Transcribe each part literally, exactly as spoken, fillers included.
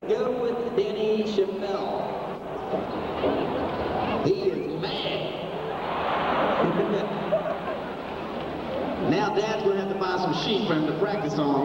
Go with Danny Scheffel. He is mad. Now Dad's going to have to buy some sheep for him to practice on.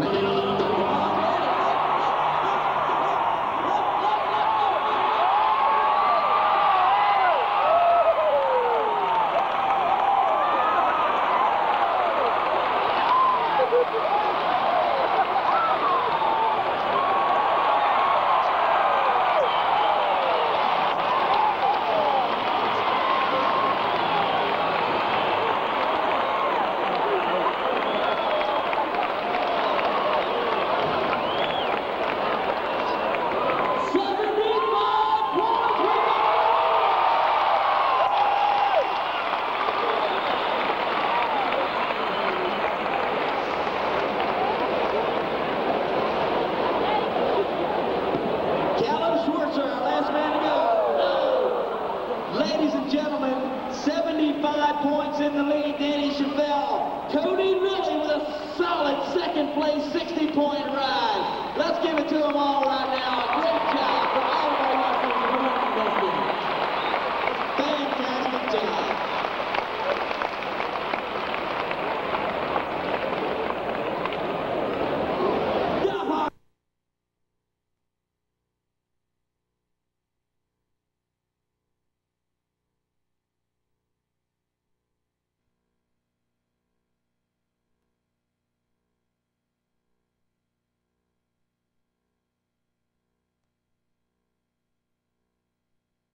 Ladies and gentlemen, seventy-five points in the lead, Danny Scheffel. Cody really with a solid second place, sixty point ride. Let's give it to them all right now.